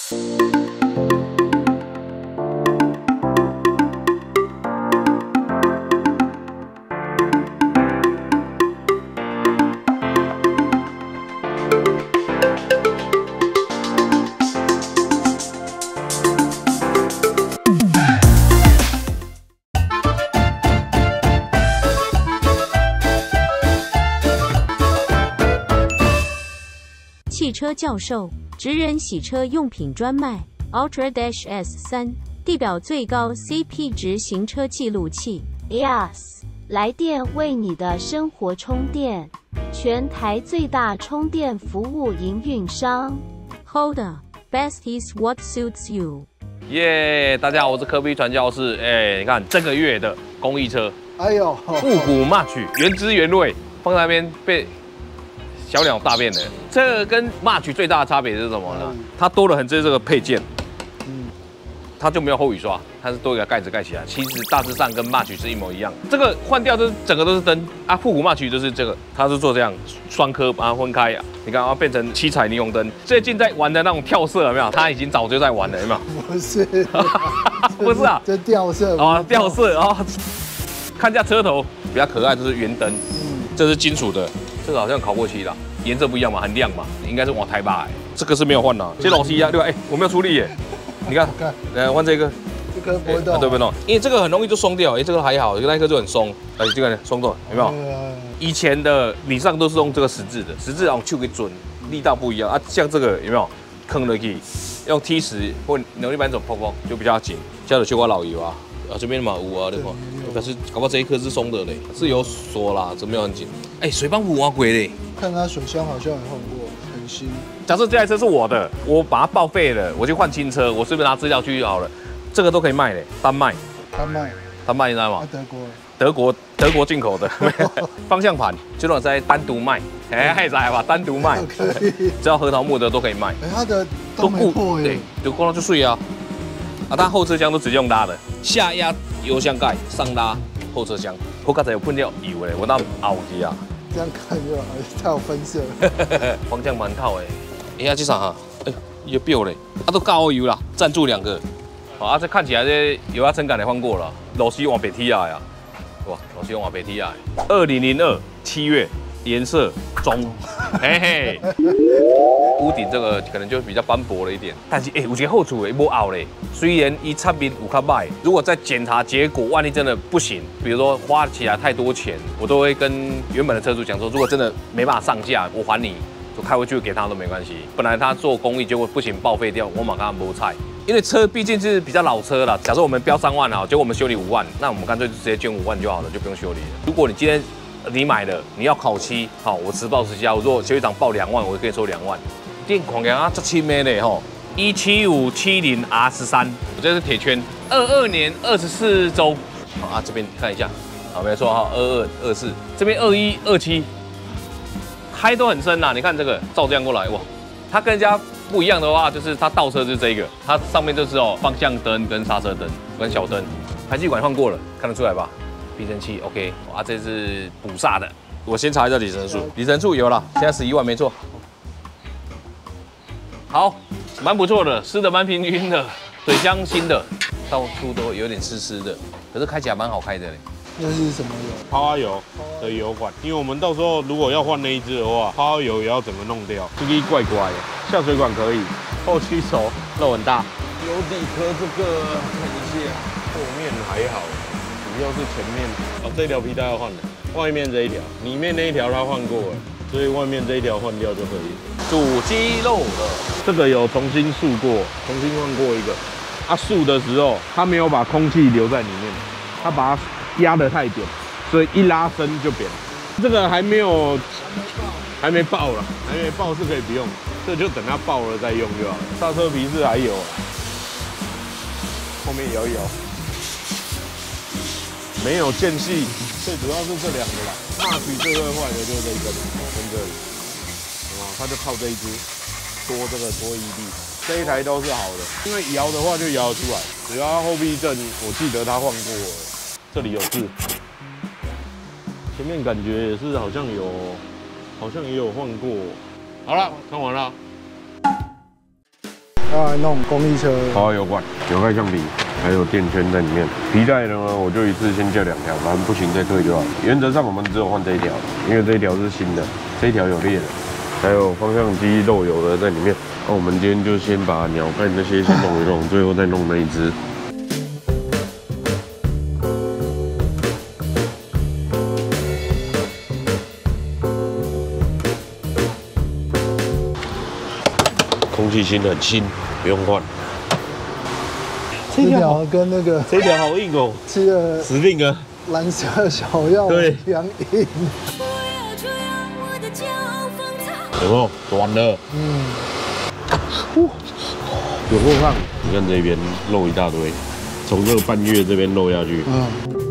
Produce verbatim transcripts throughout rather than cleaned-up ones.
汽车教授，职人洗车用品专卖 Ultra Dash S 三，地表最高 C P 值行车记录器。 Y A S 来电为你的生活充电，全台最大充电服务营运商。 Hoda Best is what suits you。 耶！ Yeah, 大家好，我是科比传教士。哎，你看这个月的公益车， 哎呦， 复古 March 原汁原味，放在那边被小鸟大便的。这个跟 March 最大的差别是什么呢？嗯、它多了很多这个配件，嗯，它就没有后雨刷，它是多一个盖子盖起来。其实大致上跟 March 是一模一样。这个换掉就是整个都是灯啊，复古 March 就是这个，它是做这样双颗把它分开啊。你看它变成七彩霓虹灯。最近在玩的那种跳色有没有？它已经早就在玩了，有没有？ 不是， 不是啊， 这吊色啊，吊色啊。看一下车头比较可爱，这是圆灯，嗯，这是金属的，这个好像烤过漆了，颜色不一样嘛，很亮嘛，应该是往台吧。这个是没有换的，这老西啊，对吧？哎，我没有出力耶，你看，来换这个， 这颗不会动， 对不动，因为这个很容易就松掉，哎，这个还好，那一颗就很松，哎，这个松动有没有？以前的礼上都是用这个十字的，十字用手给准，力道不一样啊，像这个有没有？坑了去，用 T 十或扭力扳手碰碰就比较紧，加了修过老油啊。啊，这边嘛有啊，对吧？但是搞不好这一颗是松的嘞，是有锁啦，这没有很紧。哎、欸，水泵有啊，贵嘞。 看它水箱好像也换过，很新。 假设这台车是我的，我把它报废了，我去换新车，我随便拿资料去就好了。这个都可以卖嘞，单卖。 单卖。 单卖你知道吗？ 啊、德国。 德国德国进口的方向盘，就那种在单独卖，哎，还在吧？单独卖， 可以。 只要核桃木的都可以卖。 哎、欸，它的都没破耶。 对，就光了就碎啊。啊，它后车厢都直接用拉的，下压油箱盖，上拉后车厢。我刚才有喷掉油嘞，我那凹去啊。 这样看就好，它有分色。 方向盘套诶，哎呀，这啥哈？哎，也表嘞，啊都高油啦，赞助两个。好啊，这看起来这油压撑杆也换过了，螺丝往北踢啊呀，哇，螺丝往北踢啊。二零零二七月，颜色棕，嘿嘿。屋顶这个可能就比较斑驳了一点，但是哎、欸，有一个好处诶，无凹嘞。虽然一侧面有较歹，如果在检查结果，万一真的不行，比如说花起来太多钱，我都会跟原本的车主讲说，如果真的没办法上架，我还你，就开回去给他都没关系。本来他做公益，结果不行报废掉，我马上不菜。因为车毕竟是比较老车了，假设我们标三万啊，结果我们修理五万，那我们干脆就直接捐五万就好了，就不用修理了。如果你今天你买了，你要烤漆，好，我实报实销。如果修理厂报两万，我可以收两万。电孔量啊，这七枚嘞吼，一七五七零 R 十三，我这是铁圈，二二年二十四周，好啊，这边看一下，好，没错哈，二二二四，这边二一二七，胎都很深呐、啊，你看这个照这样过来，哇，它跟人家不一样的话，就是它倒车是这个，它上面就是哦方向灯跟刹车灯跟小灯，排气管换过了，看得出来吧？避震器 OK， 啊，这是补煞的，我先查一下里程数，里程数有了，现在十一万没错。好，蛮不错的，湿的蛮平均的，水箱新的，到处都有点湿湿的，可是开起来蛮好开的嘞。 那是什么油？ 泡花油的油管，因为我们到时候如果要换那一支的话，泡花油也要整个弄掉，这个怪怪的。下水管可以，后漆手肉很大。油底壳这个看一下，后面还好，主要是前面。哦，这条皮带要换的，外面这一条，里面那一条它换过了。所以外面这一条换掉就可以。 主机漏了， 这个有重新塑过，重新换过一个。它塑的时候，它没有把空气留在里面，它把它压得太扁，所以一拉伸就扁。这个还没有，还没爆了，还没爆是可以不用，这就等它爆了再用就好了。刹车皮是还有，后面摇一摇，没有间隙，最主要是这两个啦。大曲最会坏的就是这一根，跟这里，啊，它就靠这一支拖这个拖 E D， 这一台都是好的，因为摇的话就摇得出来，只要后避震，我记得它换过了，这里有字，前面感觉也是好像有，好像也有换过。好了，看完了。 要来弄公益车。 豪华油管、油盖橡皮，还有垫圈在里面。皮带呢，我就一次先叫两条，反正不行再退就好。原则上我们只有换这一条，因为这一条是新的，这一条有裂的，还有方向机漏油的在里面。那我们今天就先把鸟盖那些先弄一弄，最后再弄那一只。 空气芯很新，不用换。 这条跟那个这条好硬哦， 吃了死定了。 蓝色小药对一样硬。 有没有短了？ 嗯， 有够烫。你看这边漏一大堆，从这个半月这边漏下去。 嗯。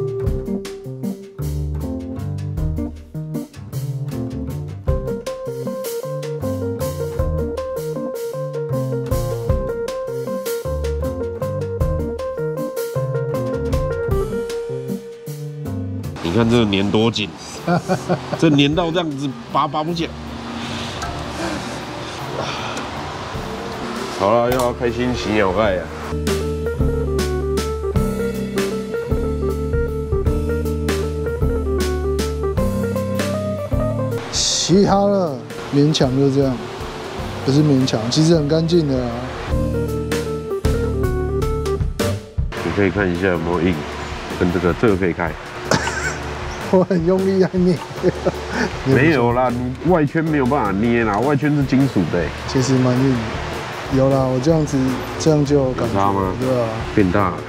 你看这个粘多紧，这粘到这样子拔拔不起来。好了，又要开心洗鸟盖呀！ 洗好了，勉强就这样，不是勉强，其实很干净的啊。 你可以看一下有没有硬，跟这个这个可以开。 我很用力啊捏， 没有啦，你外圈没有办法捏啦，外圈是金属的、欸， 其实蛮硬的。有啦，我这样子这样就有感觉， 有差吗？ 对啊， 变大了。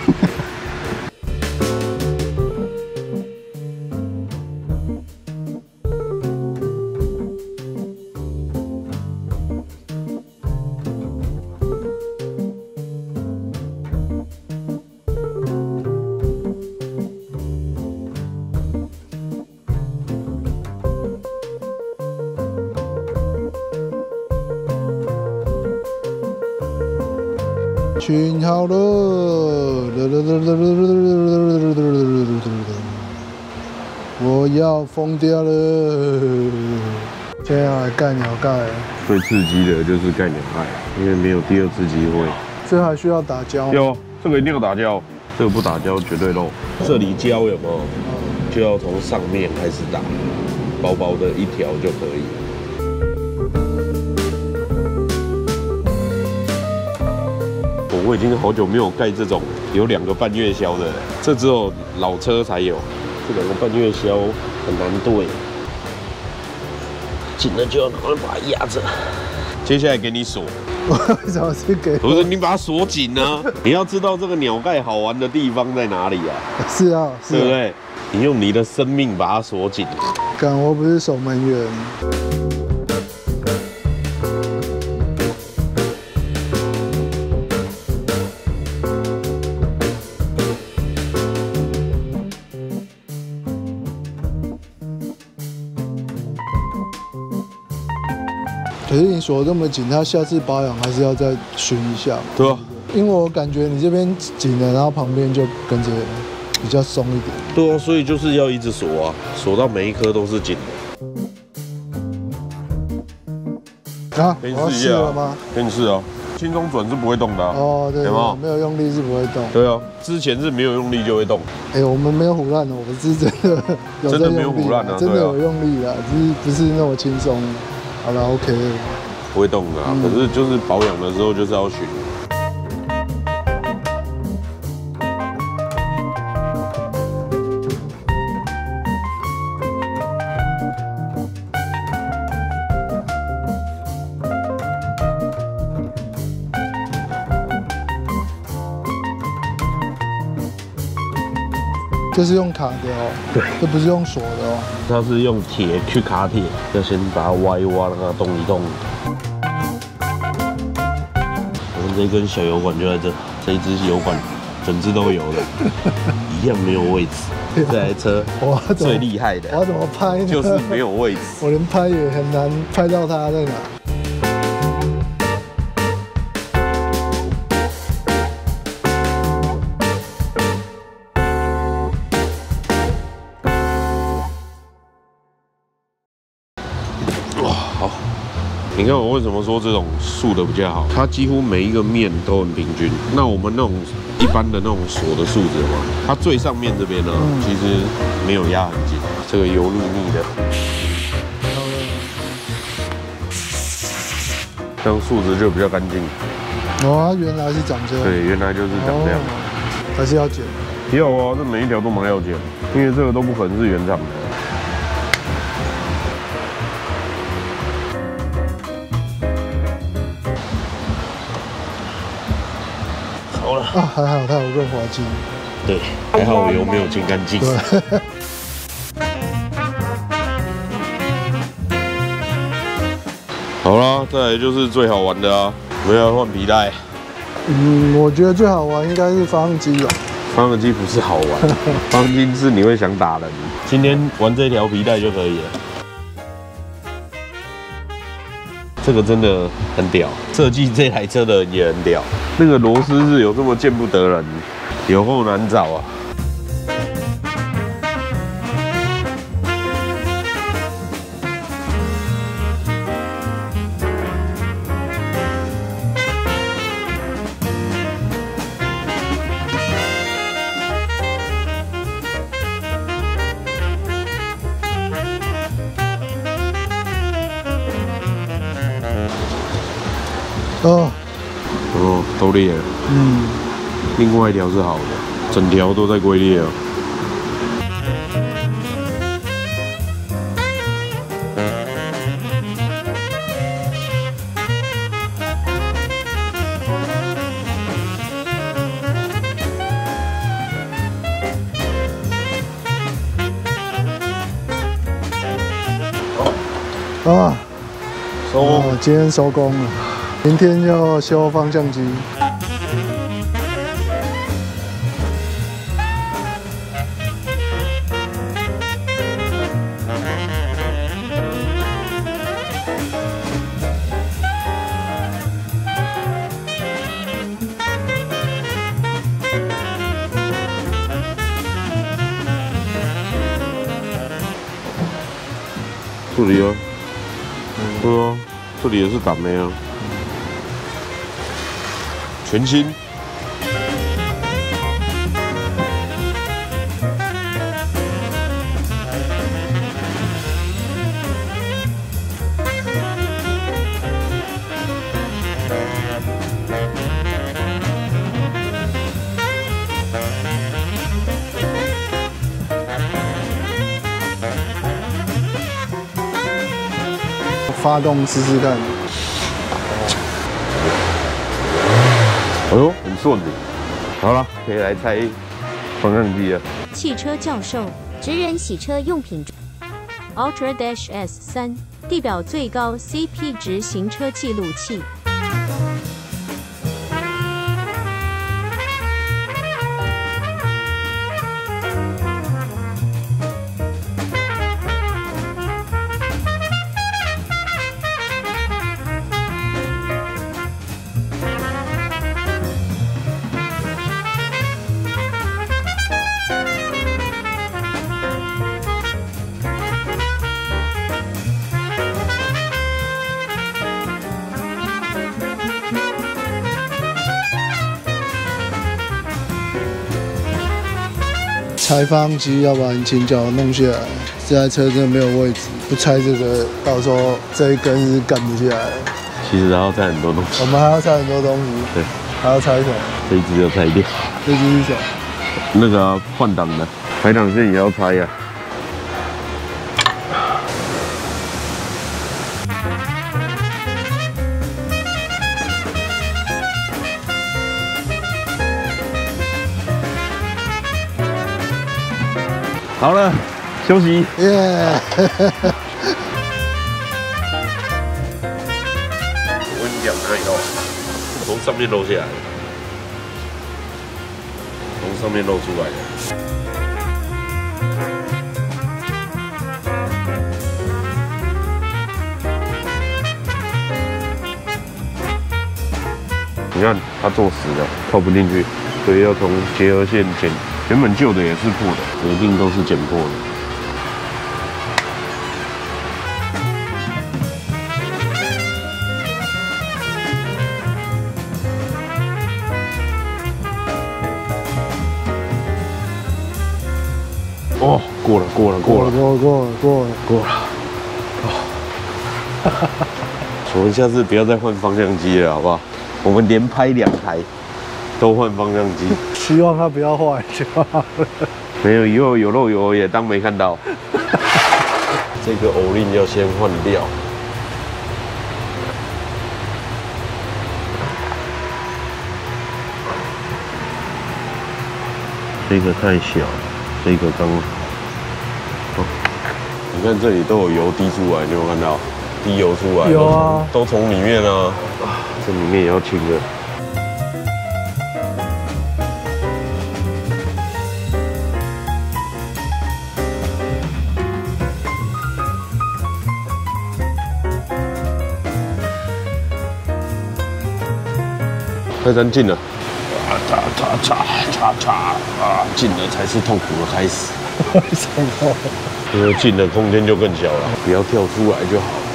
群好了，我要疯掉了！现在要来盖鸟盖了， 最刺激的就是盖鸟盖，因为没有第二次机会。 这还需要打胶吗？ 有，这个一定要打胶，这个不打胶绝对漏。这里胶有没有？就要从上面开始打，薄薄的一条就可以了。 我已经好久没有盖这种有两个半月销的了，这只有老车才有。这两个半月销很难对，紧了就要赶快把它压着。接下来给你锁， 为什么是给？ 不是你把它锁紧啊！你要知道这个鸟盖好玩的地方在哪里啊？ 是啊，是啊对不对？你用你的生命把它锁紧。 干，我不是守门员。 可是你锁这么紧，它下次保养还是要再熏一下嘛？ 对啊， 因为我感觉你这边紧了，然后旁边就跟着比较松一点。 对啊，所以就是要一直锁啊，锁到每一颗都是紧的。 啊， 给你我要试一下啊试了吗？ 给你试哦，轻松转是不会动的、啊。 哦，对， 有没有没有用力是不会动。 对啊，之前是没有用力就会动。 哎、我们没有胡乱的，我们是真的有在真的没有用力胡乱啊对啊真的有用力的，只是不是那么轻松。好了 ，OK 了。 不会动的、啊， 嗯可是就是保养的时候就是要熏。 这是用卡的哦， 对， 这不是用锁的哦。 它是用铁去卡铁，要先把它挖一挖，让它动一动。我们这根小油管就在这，这一支油管整支都有了，一样没有位置。这台车我要怎么最厉害的我要怎么拍呢？ 就是没有位置。 我连拍也很难拍到它在哪。 你你看我为什么说这种竖的比较好？它几乎每一个面都很平均。那我们那种一般的那种锁的树脂嘛，它最上面这边呢，嗯、其实没有压很紧，这个油腻腻的。这样树脂就比较干净。 哦，原来是长这样。 对，原来就是长这样。 哦、还是要剪。 要啊，这每一条都蛮要剪，因为这个都不可能是原厂的。好了啊，还好它有润滑剂。 对，还好我油没有清干净。对。好啦，再来就是最好玩的啊，我们要换皮带。 嗯，我觉得最好玩应该是发动机吧。 发动机不是好玩，发动机是你会想打人。今天玩这条皮带就可以了。这个真的很屌，设计这台车的人也很屌。那个螺丝是有这么见不得人，有够难找啊！ 哦， 哦，都裂了。嗯，另外一条是好的，整条都在龟裂哦。 啊， 收工、 哦，今天收工了。明天要修方向机。 这里啊，对啊，这里也是打没啊。全新。 发动试试看。 哎呦，很顺利。好了，可以来拆方向机了。 汽车教授，职人洗车用品 Ultra Dash S 三，地表最高 C P 值行车记录器。 拆发动机，要不然前脚弄下来。这台车真的没有位置，不拆这个，到时候这一根是干不下来。 其实还要拆很多东西。 我们还要拆很多东西。 对。 还要拆什么？ 这一只要拆掉。 这只是什么？ 那个换挡的，排挡线也要拆呀、啊。好了，休息。 耶！ 我跟你讲，可以哦，从上面漏下来，从上面漏出来的。你看，它做死了，扣不进去，所以要从结合线剪。原本旧的也是破的，一定都是剪破的。 哦，过了，过了，过了， 过了，过了，过了， 过了。哦，我们下次不要再换方向机了，好不好？我们连拍两台都换方向机。 希望它不要坏就好了。 没有，以后有漏油也当没看到。这个偶令要先换掉。这个太小，这个刚好。哦，你看这里都有油滴出来，你有没有看到？滴油出来。 有啊， 都从里面啊。啊，这里面也要清了。太难进了，啊，叉叉叉叉叉啊，进了才是痛苦的开始。 为什么？ 因为进的空间就更小了，不要跳出来就好了。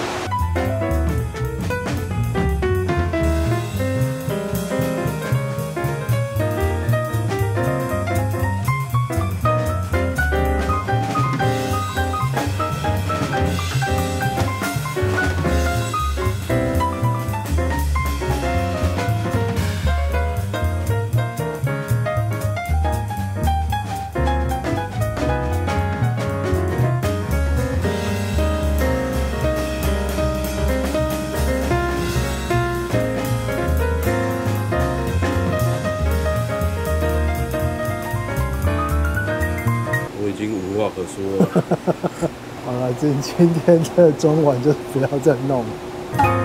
已经无话可说了。 好了，今今天的中晚就不要再弄了。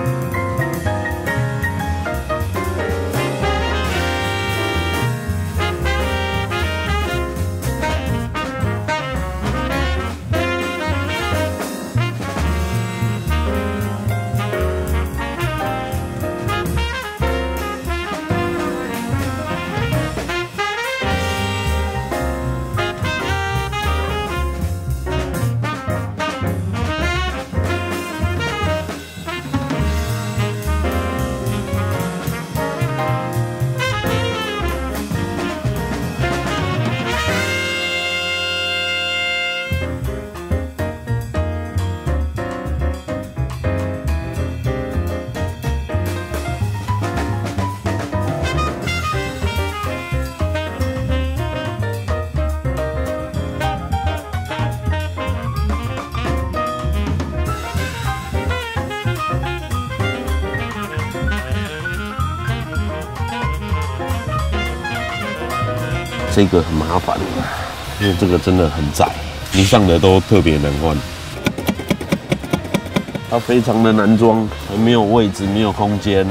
这个很麻烦，因为这个真的很窄，你上的都特别难换，它非常的难装，还没有位置，没有空间。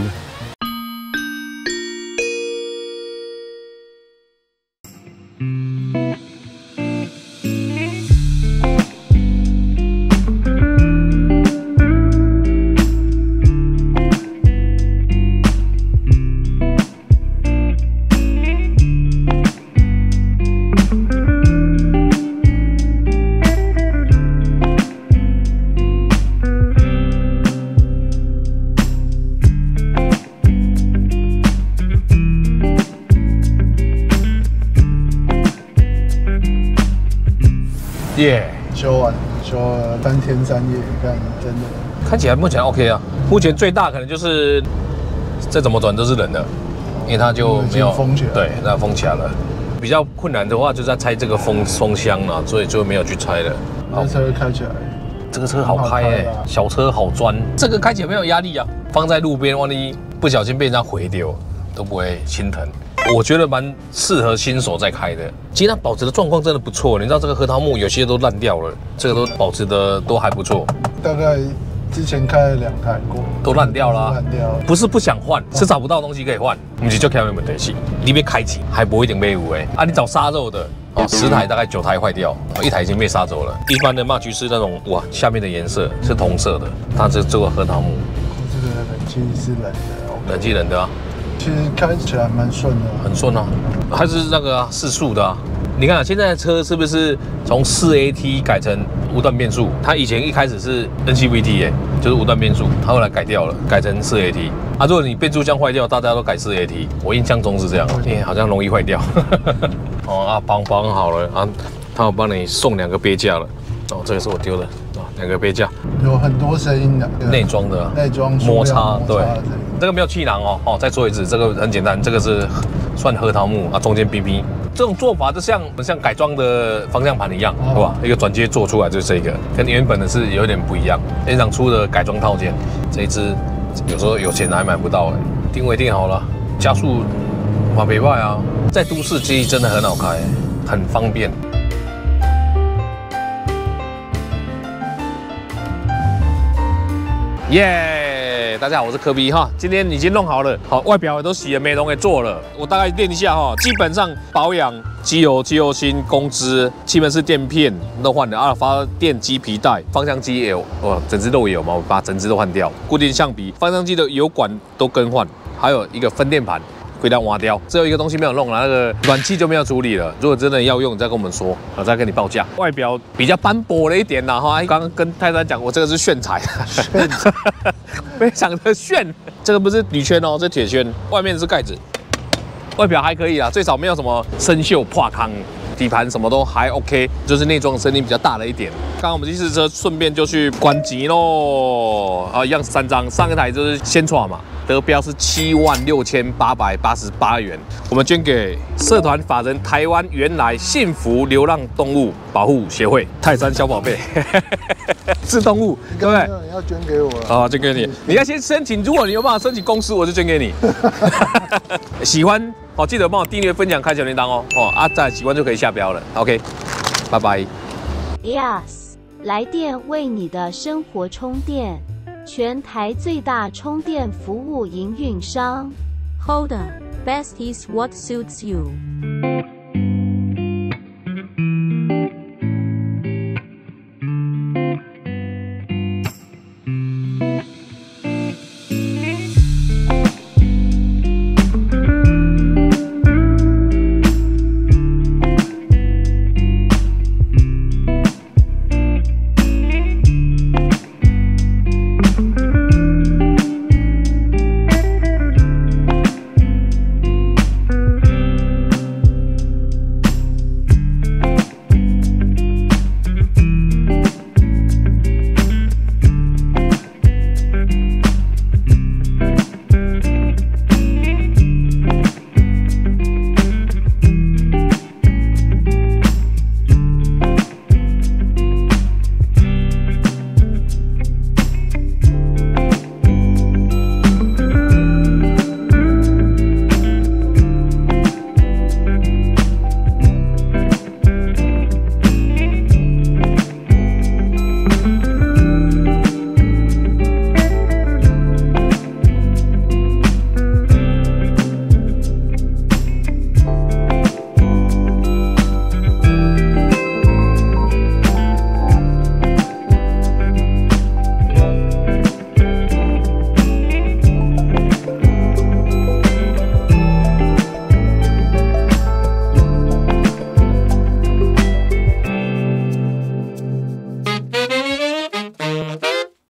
耶， yeah. 修完修了三天三夜，看真的看起来目前 OK 啊。目前最大可能就是再怎么转都是人的，因为它就没有封起来， 对，那封起来了。比较困难的话，就是在拆这个风风箱啊，所以就没有去拆了。 这车开起来， 这个车好开哎、欸，小车好钻，这个开起来没有压力啊。放在路边，万一不小心被人家回丢，都不会心疼。我觉得蛮适合新手在开的。其实它保持的状况真的不错，你知道这个核桃木有些都烂掉了，这个都保持的都还不错。 大概之前开了两台过， 都烂掉了、啊。 烂掉了， 不是不想换，是找不到东西可以换。不是就开没问题是，你别开启还不一定没有哎。啊，你找杀肉的，哦，十台大概九台坏掉，一台已经被杀走了。一般的马驹是那种哇，下面的颜色是同色的，它这这个核桃木。 这个冷气是冷的， 冷气冷的啊。 其实开起来蛮顺的， 很顺啊，还是那个啊四速的啊。你看啊，现在的车是不是从四 A T 改成无段变速？它以前一开始是 N C V T 哎，就是无段变速，它后来改掉了，改成四 A T。啊，如果你变速箱坏掉，大家都改四 A T。我印象中是这样，因为好像容易坏掉。哦啊，绑绑好了啊， 他有帮你送两个杯架了。哦，这个是我丢的啊，两个杯架， 有很多声音的， 内装的， 内装摩擦，对， 对， 这个没有气囊哦。哦，再说一次，这个很简单，这个是算核桃木啊，中间 B B。这种做法就像像改装的方向盘一样，对、哦、吧？一个转接做出来就是这个，跟原本的是有点不一样。现场出的改装套件，这一支有时候有钱还买不到哎。定位定好了，加速马北外啊，在都市机真的很好开，很方便。耶、yeah ！大家好，我是科比哈。今天已经弄好了，好，外表也都洗了，美容也做了。我大概练一下哈，基本上保养、机油、机油芯、工资、气门式垫片都换了，阿尔法电机皮带、方向机也有，哦，整只都有嘛，我把整只都换掉。固定橡皮、方向机的油管都更换，还有一个分电盘。回到挖掉，只有一个东西没有弄了，那个暖气就没有处理了。如果真的要用，你再跟我们说，我再跟你报价。外表比较斑驳了一点啦，哈。刚刚跟泰山讲，我这个是炫彩，炫彩，非常的炫。这个不是铝圈哦，这铁圈，外面是盖子。外表还可以啦，最少没有什么生锈破坑。底盘什么都还 OK， 就是内装声音比较大了一点。刚刚我们去试车，顺便就去关机喽。啊，一样三张，上一台就是先创嘛，得标是七万六千八百八十八元，我们捐给社团法人台湾原来幸福流浪动物保护协会泰山小宝贝，是动物，对不对？ 你要捐给我了啊，捐给你，你要先申请，如果你有办法申请公司，我就捐给你。喜欢。好，记得帮我订阅、分享、开小铃铛哦！哦，啊，再喜欢就可以下标了。OK， 拜拜。 Yes， 来电为你的生活充电，全台最大充电服务营运商。 Holder，best is what suits you。